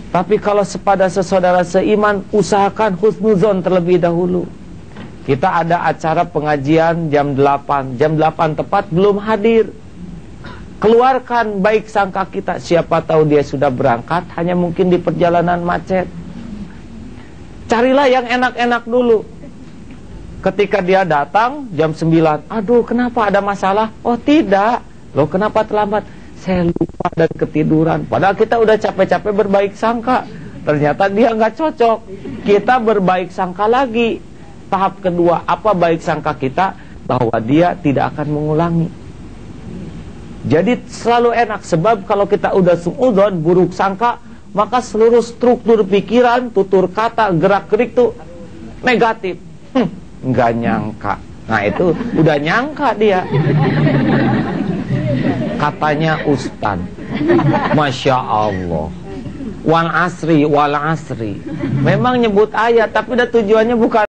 Tapi kalau pada saudara seiman, usahakan husnuzon terlebih dahulu. Kita ada acara pengajian jam 8. Jam 8 tepat belum hadir. Keluarkan baik sangka kita. Siapa tahu dia sudah berangkat, hanya mungkin di perjalanan macet. Carilah yang enak-enak dulu. Ketika dia datang jam 9, aduh kenapa ada masalah? Oh tidak. Loh kenapa terlambat? Saya lupa dan ketiduran. Padahal kita udah capek-capek berbaik sangka. Ternyata dia nggak cocok. Kita berbaik sangka lagi. Tahap kedua, apa baik sangka kita? Bahwa dia tidak akan mengulangi. Jadi selalu enak. Sebab kalau kita udah suudzon, buruk sangka, maka seluruh struktur pikiran, tutur kata, gerak-gerik tuh negatif. Nggak nyangka. Nah itu udah nyangka dia. Katanya Ustadz, Masya Allah, wal asri, wal asri. Memang nyebut ayat, tapi udah tujuannya bukan